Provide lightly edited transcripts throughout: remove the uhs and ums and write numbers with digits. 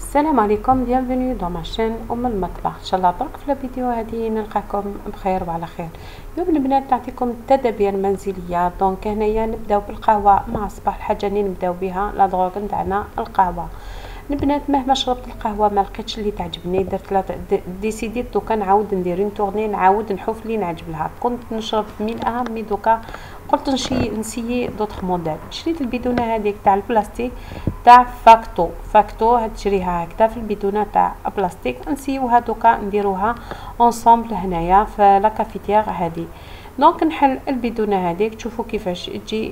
السلام عليكم، بيانفينيو دون ما شين ام المطبخ. ان شاء الله برك في الفيديو هذه نلقاكم بخير وعلى خير. اليوم البنات نعطيكم التدابير المنزليه. دونك هنايا نبداو بالقهوه مع الصباح. الحاجه اللي نبداو بها لا دروغ نتاعنا القهوه. البنات مهما شربت القهوه ما لقيتش اللي تعجبني، درت ديسيديت دوكا نعاود ندير اون تورني، نعاود نحوف اللي نعجب لها. كنت نشرب من اهم مي دوكا قلت نسيي دوطخ موديل. شريت البيدونه هذيك تاع البلاستيك تاع فاكتو تشريها هكذا في البيدونه تاع بلاستيك. نسيوها دوكا نديروها اونصومبل هنايا في لا كافيتير هذه. دونك نحل البيدونه هذيك، تشوفوا كيفاش تجي.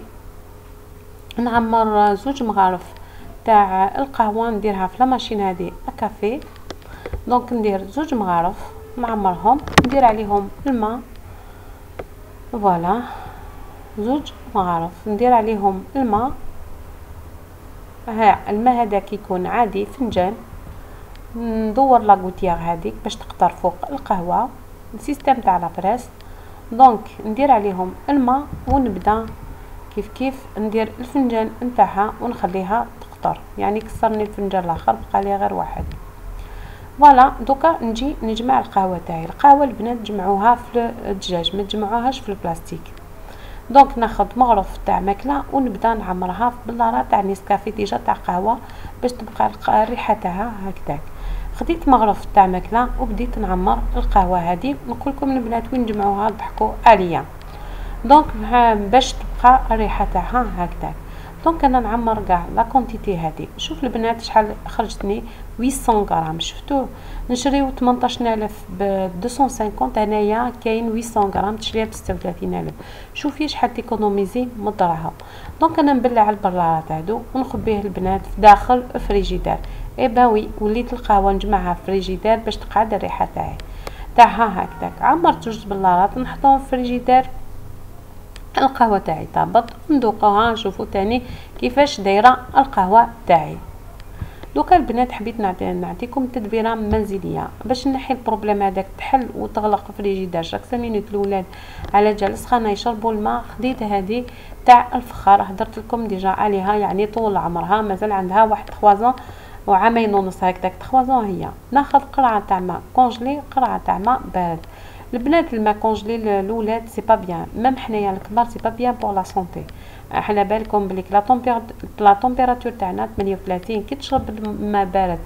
نعمر زوج مغارف تاع القهوه، نديرها في لا ماشين هذه الكافي. دونك ندير زوج مغارف نعمرهم، ندير عليهم الماء. فوالا زوج مغارف ندير عليهم الماء. ها الماء هذاك يكون عادي فنجان. ندور لاغوتيير هذيك باش تقطر فوق القهوه، السيستم تاع لابريس. دونك ندير عليهم الماء ونبدا كيف ندير الفنجان نتاعها ونخليها تقطر. يعني كسرني الفنجان الاخر بقى لي غير واحد. فوالا دوكا نجي نجمع القهوه تاعي. القهوه البنات تجمعوها في الدجاج، ما تجمعوهاش في البلاستيك. دونك ناخذ مغرف تاع ماكله ونبدا نعمرها باللارا تاع نيسكافي ديجا تاع قهوه باش تبقى الريحه تاعها هكذاك. خديت مغرف تاع ماكله وبديت نعمر القهوه هذه. نقول لكم البنات وين نجمعوها ضحكوا عليا. دونك باش تبقى الريحه تاعها هكذاك. دونك انا نعمر كاع لا كونتيتي هذه. شوف البنات شحال خرجتني 800 غرام. شفتوا نشريو 18000 ب 250. هنايا كاين 800 غرام تشريها ب 36000. شوفي شحال تيكونوميزي من الدراهم. دونك انا نبلع البرارات هادو ونخبيه البنات في داخل فريجيدار. اي باوي وليت القهوه نجمعها في فريجيدار باش تقعد الريحه تاعها هكذاك. عمرت جوج بلارات نحطهم في فريجيدار. القهوه تاعي طابت ندوقوها نشوفوا تاني كيفاش دايره القهوه تاعي. دوكا البنات حبيت نعطيكم تدبيره منزليه باش نحي البروبليم هذاك. تحل وتغلق فريجيدار شاك 5 مينوت الاولاد على جال سخانه يشربوا الماء. خديت هذه تاع الفخار، هدرت لكم ديجا عليها، يعني طول عمرها مازال عندها واحد 3 وعامين ونص هكذاك 3 هي. ناخذ قرعه تاع ماء كونجلي، قرعه تاع ماء بارد. البنات الماء كونجلي الاولاد سي با بيان، ميم حنايا الكبار سي با بيان بور لا سونتي. على بالكم بليك لا تمبيراتور تاعنا 38. كي تشرب الماء بارد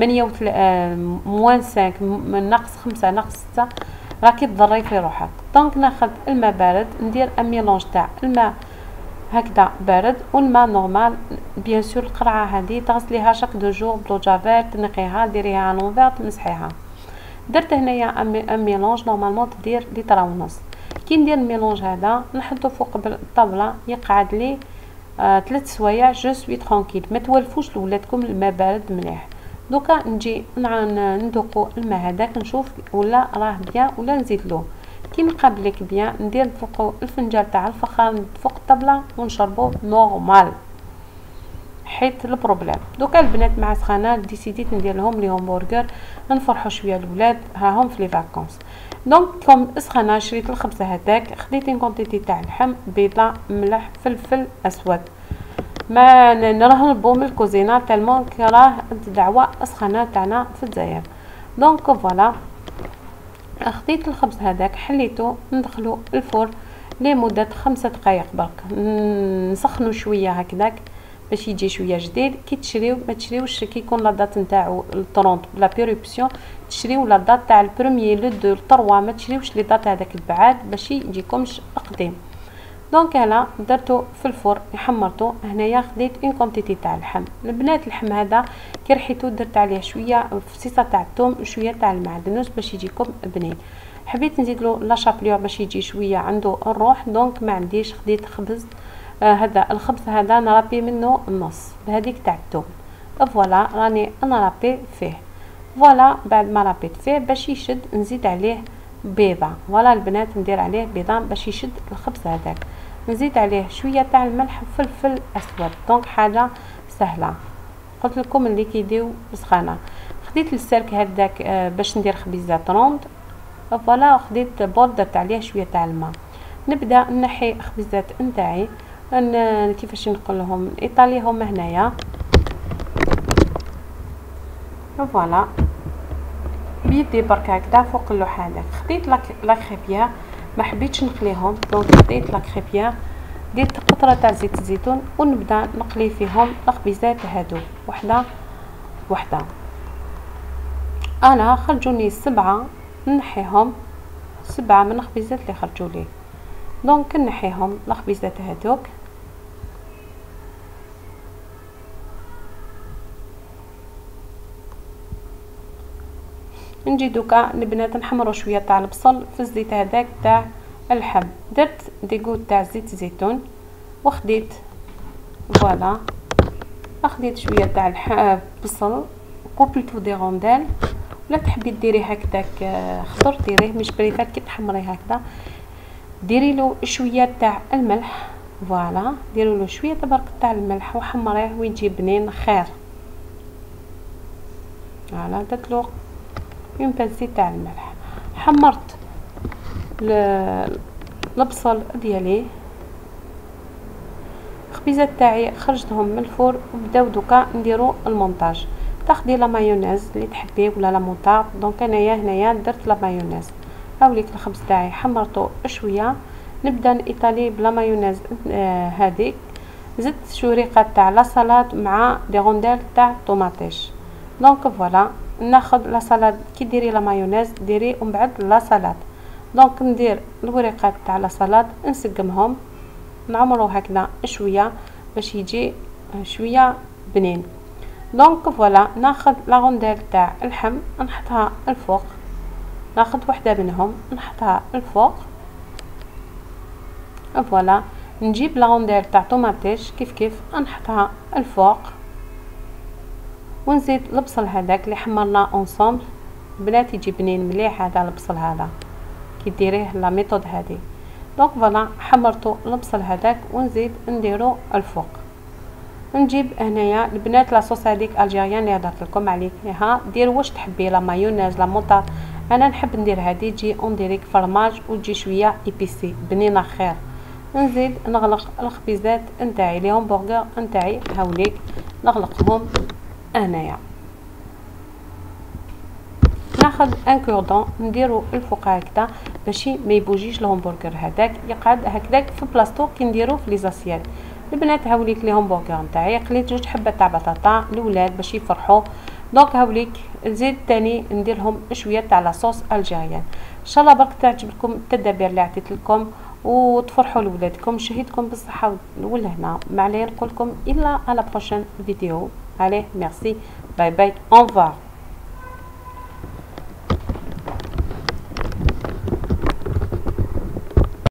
موان 5 ناقص 5 ناقص 6 راكي تضري في روحك. دونك ناخذ الماء بارد ندير ان ميلونج تاع الماء هكذا بارد والماء نورمال. بيان سور القرعه هذه تغسليها شاك دو جور بلو جافيل، تنقيها ديريها لونفير تمسحيها. درت هنايا ان ميلونج نورمالمون تدير لتر ونص. كي ندير الميلونج هذا نحطو فوق الطاوله يقعد لي 3 سوايع. جو سوي ترونكيل، ما توالفوش لولادكم الماء بارد مليح. دوكا نجي ندوقو الماء هذاك نشوف ولا راه بيان ولا نزيدلوه. كي نقابلك بيان ندير فوق الفنجان تاع الفخار فوق الطابله ونشربو نورمال حيت البروبليم. دوكا البنات مع سخانه ديسيديت ندير لهم لي همبرغر نفرحوا شويه الاولاد راهم في لي فاكونس. دونك كوم سخانه شريت الخبز هذاك، خديت ان كونتيتي تاع اللحم، بيضه، ملح، فلفل اسود. ما نرهبوا من الكوزينه تالمون راه دعوه سخانه تاعنا في الجزائر. دونك فوالا خديت الخبز هذاك حليته ندخلو الفرن لمده 5 دقائق برك. نسخنو شويه هكذاك باش يجي شويه جديد. كي تشريو ما تشريوش كي يكون لا دات نتاعو 30 بلا بيروبسيون، تشريو لا دات تاع البروميي لو دو 3، ما تشريوش لي دات هذاك البعاد باش يجيكمش قديم. دونك انا درتو في الفرن حمرته. هنايا خديت اون كونتيتي تاع اللحم. البنات اللحم هذا كي رحيتو درت عليه شويه فصيصه تاع الثوم وشويه تاع المعدنوس باش يجيكم بنين. حبيت نزيدلو لا شابليور باش يجي شويه عنده الروح. دونك ما عنديش، خديت خبز هذا الخبز هذا نرابي منه النص بهذيك تاع الثوم. فوالا راني انا رابي فيه. فوالا بعد ما رابيت فيه باش يشد نزيد عليه بيضه. فوالا البنات ندير عليه بيضه باش يشد الخبز هذاك. نزيد عليه شويه تاع الملح وفلفل اسود. دونك حاجه سهله. قلت لكم اللي كيديو سخانه. خديت السلك هذاك باش ندير خبيزه طروند. فوالا خديت بول درت عليه شويه تاع الماء. نبدا نحي خبيزات نتاعي كيفاش نقول لهم ايطاليهم هنايا. فوالا بيدي برك هكذا فوق اللوحه هذاك. خديت لا كريبيير، ما حبيتش نقليهم دونك خديت لا كريبيير، درت قطره تاع زيت الزيتون ونبدا نقلي فيهم الخبيزات هادو وحده وحده. انا خرجوني 7 نحيهم، 7 من الخبيزات اللي خرجوا لي دونك نحيهم الخبيزات هادوك. نجي دوكا البنات نحمروا شويه تاع البصل في الزيت هذاك تاع اللحم. درت ديغوت تاع زيت الزيتون وخديت فوالا اخديت شويه تاع البصل كوبلتو دي روندال، ولا تحبي ديريه هكذاك خضر ديريه مش بريفات كي تحمريه هكذا. ديري له شويه تاع الملح فوالا، ديروا له شويه برك تاع الملح وحمريه ويجي بنين خير. فوالا درت له اون بازي تاع الملح، حمرت البصل ديالي. الخبيزات تاعي خرجتهم من الفور وبداو دوكا نديرو المونتاج. تاخدي لا مايونيز اللي تحبيه ولا لا موطار، دونك انايا هنايا درت لا مايونيز. هاوليك الخبز تاعي حمرته شويه، نبدا نيطالي بلا مايونيز هذيك. زدت شريقه تاع لا سالاد مع دي رونديل تاع طوماطيش. دونك فوالا ناخذ لا سالاد كي ديري لا مايونيز ديري ومن بعد لا سالاد. دونك ندير الوريقات تاع لا سالاد نسقمهم نعمرو هكذا شويه باش يجي شويه بنين. دونك فوالا ناخذ لا رونديل تاع اللحم نحطها الفوق، ناخذ وحده منهم نحطها الفوق. فوالا نجيب لا رونديل تاع طوماطيش كيف نحطها الفوق، ونزيد البصل هذاك اللي حمرنا اونصومبل. بنات يجي بنين مليح هذا البصل هذا كي ديريه لا ميثود هذه. دونك فوالا حمرتو البصل هذاك ونزيد نديرو الفوق. نجيب هنايا البنات لاصوص هذيك الجيريان اللي هضرت لكم عليها، دير واش تحبي لا مايونيز لا موطار. انا نحب ندير هذه تجي اون ديريك فرماج وتجي شويه ايبيسي بنينه خير. نزيد نغلق الخبيزات نتاعي لي همبرغر نتاعي هاوليك نغلقهم هنايا. ناخذ ان كوردون نديرو الفوق هكذا باش ما يبوجيش الهمبرغر هذاك، يقعد هكذاك في بلاصتو كي نديرو في لي زاسيات. البنات هاوليك لي همبرغر نتاعي قليت 2 حبات تاع بطاطا الاولاد باش يفرحوا. دونك هاوليك زيد تاني نديرهم شويه تاع لاصوص الجيريان. ان شاء الله برك تعجبكم التدابير اللي عطيت لكم وتفرحوا لولادكم. نشهدكم بالصحه والهنا. ما عليه نقول لكم الا على بروشين فيديو. عليه ميرسي باي باي اون فوار.